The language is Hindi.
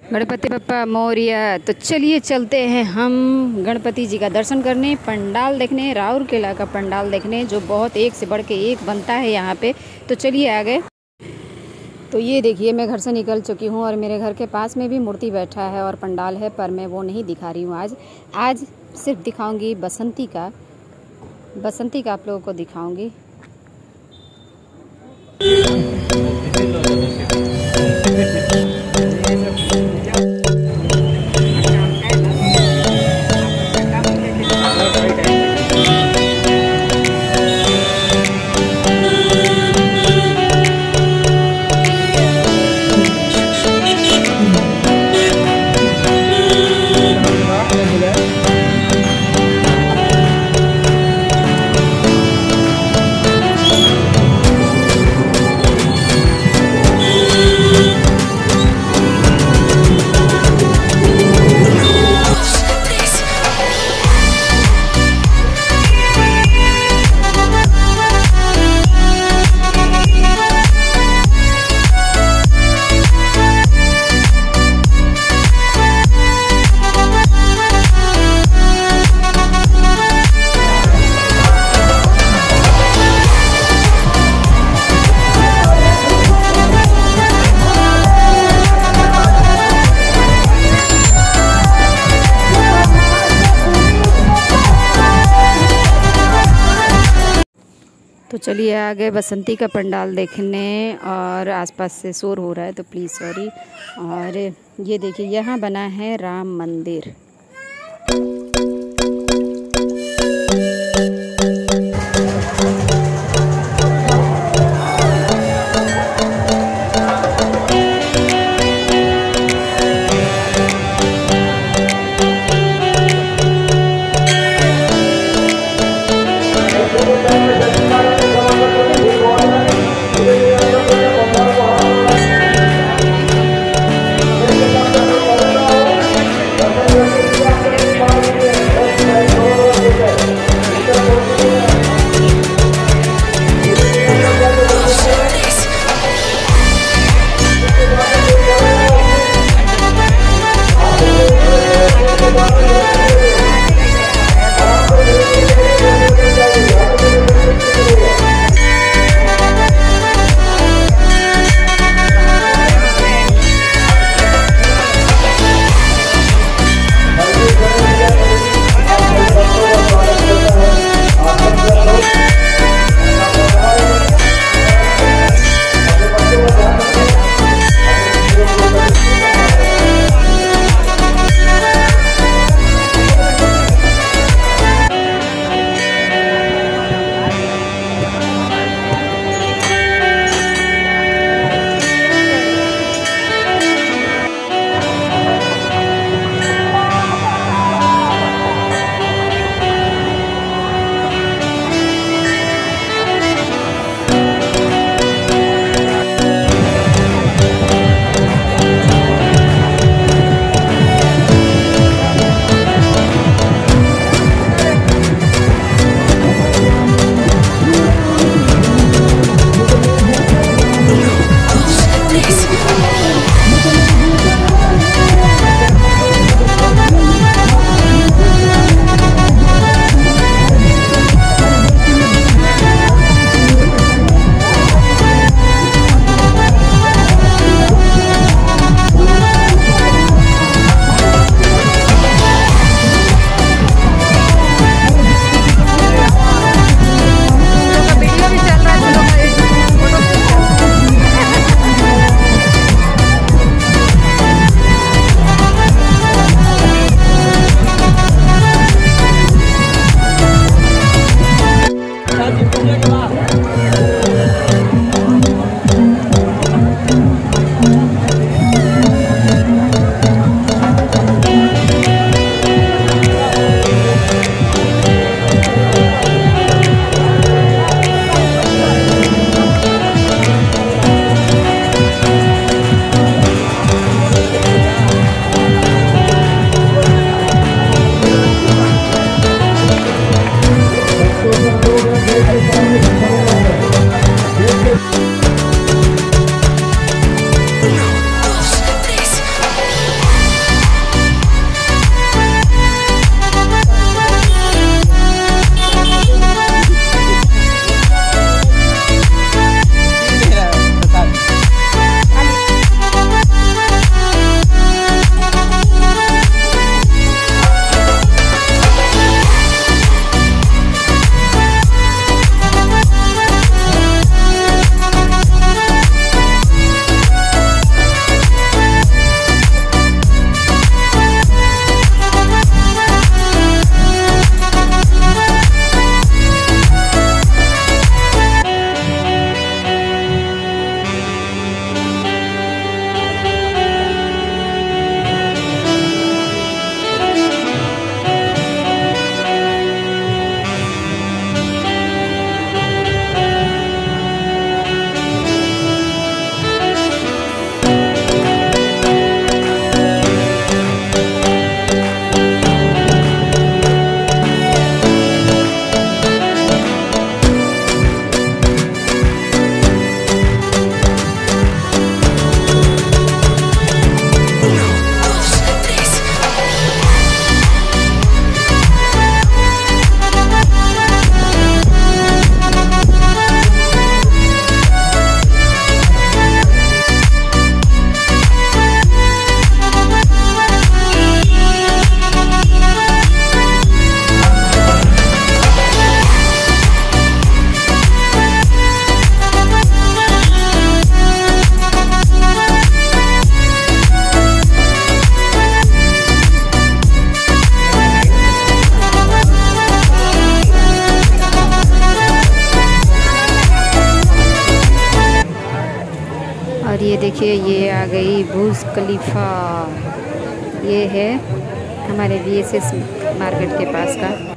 गणपति बप्पा मोरिया। तो चलिए चलते हैं हम गणपति जी का दर्शन करने, पंडाल देखने, राउरकेला का पंडाल देखने जो बहुत एक से बढ़ के एक बनता है यहाँ पे। तो चलिए आगे। तो ये देखिए मैं घर से निकल चुकी हूँ और मेरे घर के पास में भी मूर्ति बैठा है और पंडाल है, पर मैं वो नहीं दिखा रही हूँ आज सिर्फ दिखाऊंगी बसंती का आप लोगों को दिखाऊंगी। तो चलिए आगे बसंती का पंडाल देखने, और आसपास से शोर हो रहा है तो प्लीज़ सॉरी। और ये देखिए यहाँ बना है राम मंदिर। और ये देखिए ये आ गई बुर्ज खलीफा। ये है हमारे BSS मार्केट के पास का।